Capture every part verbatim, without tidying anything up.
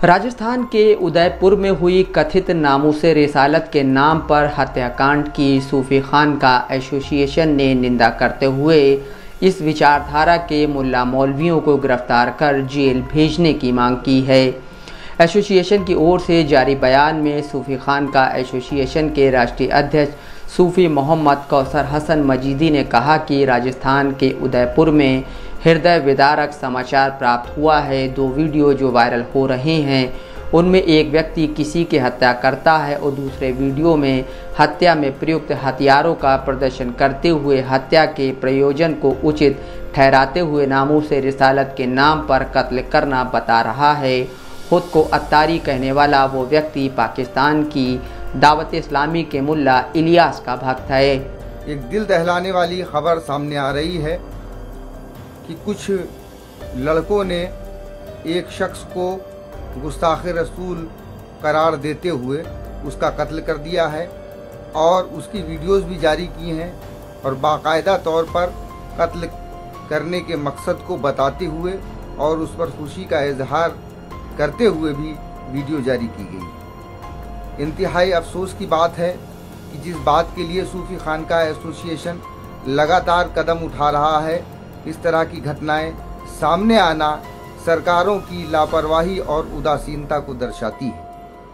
राजस्थान के उदयपुर में हुई कथित नामूसे रिसालत के नाम पर हत्याकांड की सूफी खान का एसोसिएशन ने निंदा करते हुए इस विचारधारा के मुल्ला मौलवियों को गिरफ्तार कर जेल भेजने की मांग की है। एसोसिएशन की ओर से जारी बयान में सूफी खान का एसोसिएशन के राष्ट्रीय अध्यक्ष सूफी मोहम्मद कौसर हसन मजीदी ने कहा कि राजस्थान के उदयपुर में हृदय विदारक समाचार प्राप्त हुआ है। दो वीडियो जो वायरल हो रहे हैं उनमें एक व्यक्ति किसी की हत्या करता है और दूसरे वीडियो में हत्या में प्रयुक्त हथियारों का प्रदर्शन करते हुए हत्या के प्रयोजन को उचित ठहराते हुए नामूसे रिसालत के नाम पर कत्ल करना बता रहा है। खुद को अत्तारी कहने वाला वो व्यक्ति पाकिस्तान की दावत इस्लामी के मुल्ला इलियास का भक्त है। एक दिल दहलाने वाली खबर सामने आ रही है कि कुछ लड़कों ने एक शख्स को गुस्ताखे रसूल करार देते हुए उसका कत्ल कर दिया है और उसकी वीडियोस भी जारी की हैं और बाकायदा तौर पर कत्ल करने के मकसद को बताते हुए और उस पर खुशी का इजहार करते हुए भी वीडियो जारी की गई। इंतहाई अफसोस की बात है कि जिस बात के लिए सूफी खान का एसोसिएशन लगातार कदम उठा रहा है, इस तरह की घटनाएं सामने आना सरकारों की लापरवाही और उदासीनता को दर्शाती है।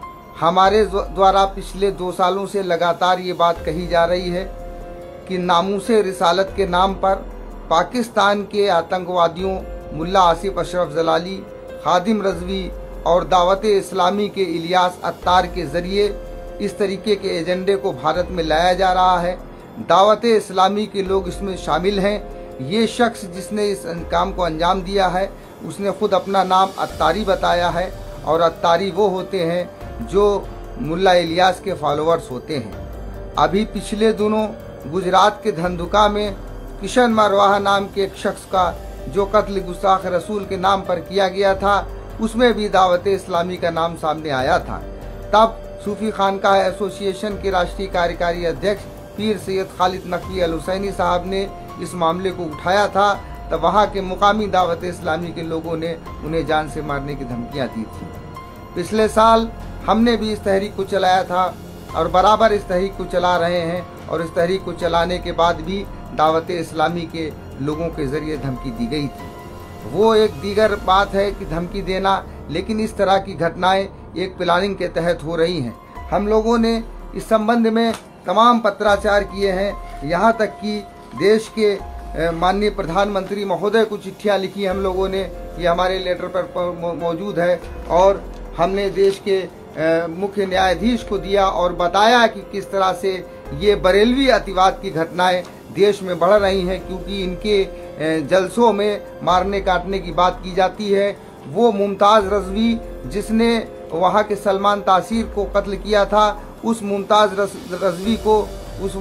हमारे द्वारा पिछले दो सालों से लगातार ये बात कही जा रही है कि नामूसे रिसालत के नाम पर पाकिस्तान के आतंकवादियों मुल्ला आसिफ अशरफ जलाली, खादिम रजवी और दावत इस्लामी के इलियास अत्तार के ज़रिए इस तरीके के एजेंडे को भारत में लाया जा रहा है। दावत इस्लामी के लोग इसमें शामिल हैं। ये शख्स जिसने इस काम को अंजाम दिया है उसने खुद अपना नाम अत्तारी बताया है और अत्तारी वो होते हैं जो मुल्ला इलियास के फॉलोअर्स होते हैं। अभी पिछले दिनों गुजरात के धंधुका में किशन मरवाहा नाम के एक शख्स का जो कत्ल गुस्ताख रसूल के नाम पर किया गया था उसमें भी दावत इस्लामी का नाम सामने आया था। तब सूफी खान का एसोसिएशन के राष्ट्रीय कार्यकारी अध्यक्ष पीर सैयद खालिद नकवी अल हुसैनी साहब ने इस मामले को उठाया था। तब वहाँ के मुकामी दावत इस्लामी के लोगों ने उन्हें जान से मारने की धमकियाँ दी थी। पिछले साल हमने भी इस तहरीक को चलाया था और बराबर इस तहरीक को चला रहे हैं और इस तहरीक को चलाने के बाद भी दावत इस्लामी के लोगों के ज़रिए धमकी दी गई थी। वो एक दीगर बात है कि धमकी देना, लेकिन इस तरह की घटनाएं एक प्लानिंग के तहत हो रही हैं। हम लोगों ने इस संबंध में तमाम पत्राचार किए हैं, यहाँ तक कि देश के माननीय प्रधानमंत्री महोदय को चिट्ठियाँ लिखी हम लोगों ने, ये हमारे लेटर पर मौजूद है और हमने देश के मुख्य न्यायाधीश को दिया और बताया कि किस तरह से ये बरेलवी अतिवाद की घटनाएं देश में बढ़ रही हैं, क्योंकि इनके जलसों में मारने काटने की बात की जाती है। वो मुमताज़ रजवी जिसने वहाँ के सलमान तासीर को कत्ल किया था, उस मुमताज़ रजवी को उस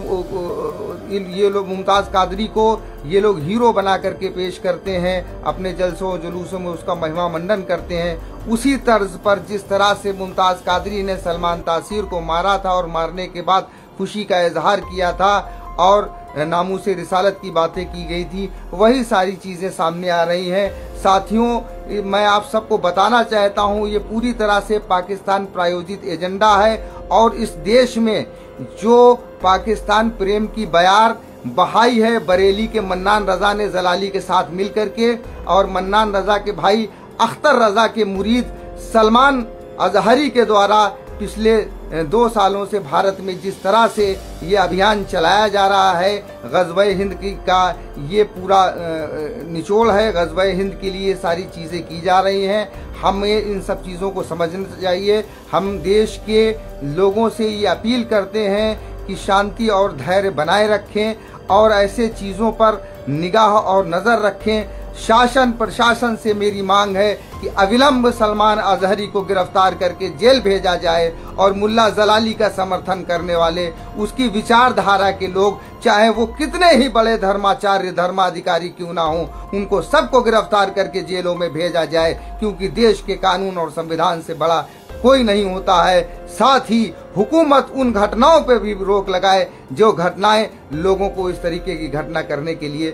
ये लोग मुमताज़ कादरी को ये लोग हीरो बना करके पेश करते हैं, अपने जलसों जुलूसों में उसका महिमा मंडन करते हैं। उसी तर्ज पर जिस तरह से मुमताज़ कादरी ने सलमान तासीर को मारा था और मारने के बाद खुशी का इजहार किया था और नामूसे रिसालत की बातें की गई थी, वही सारी चीज़ें सामने आ रही हैं। साथियों, मैं आप सबको बताना चाहता हूँ ये पूरी तरह से पाकिस्तान प्रायोजित एजेंडा है और इस देश में जो पाकिस्तान प्रेम की बयार बहाई है बरेली के मन्नान रजा ने जलाली के साथ मिल करके, और मन्नान रजा के भाई अख्तर रजा के मुरीद सलमान अजहरी के द्वारा पिछले दो सालों से भारत में जिस तरह से ये अभियान चलाया जा रहा है, ग़ज़वे हिंद की का ये पूरा निचोड़ है। ग़ज़वे हिंद के लिए सारी चीज़ें की जा रही हैं। हमें इन सब चीज़ों को समझना चाहिए। हम देश के लोगों से ये अपील करते हैं कि शांति और धैर्य बनाए रखें और ऐसे चीज़ों पर निगाह और नज़र रखें। शासन प्रशासन से मेरी मांग है कि अविलंब सलमान अजहरी को गिरफ्तार करके जेल भेजा जाए और मुल्ला जलाली का समर्थन करने वाले उसकी विचारधारा के लोग, चाहे वो कितने ही बड़े धर्माचार्य धर्माधिकारी क्यों ना हों, उनको सबको गिरफ्तार करके जेलों में भेजा जाए, क्योंकि देश के कानून और संविधान से बड़ा कोई नहीं होता है। साथ ही हुकूमत उन घटनाओं पर भी रोक लगाए जो घटनाएं लोगों को इस तरीके की घटना करने के लिए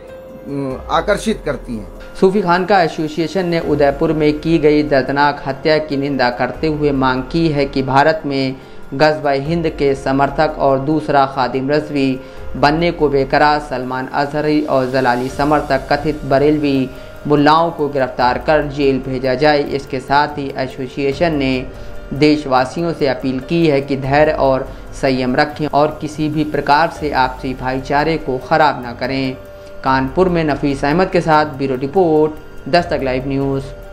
आकर्षित करती हैं। सूफी खान का एसोसिएशन ने उदयपुर में की गई दर्दनाक हत्या की निंदा करते हुए मांग की है कि भारत में ग़ज़वा-ए हिंद के समर्थक और दूसरा खादिम रज़वी बनने को बेकरार सलमान अज़हरी और जलाली समर्थक कथित बरेलवी मुल्लाओं को गिरफ्तार कर जेल भेजा जाए। इसके साथ ही एसोसिएशन ने देशवासियों से अपील की है कि धैर्य और संयम रखें और किसी भी प्रकार से आपसी भाईचारे को ख़राब न करें। कानपुर में नफीस अहमद के साथ bureau report, Dastak live news.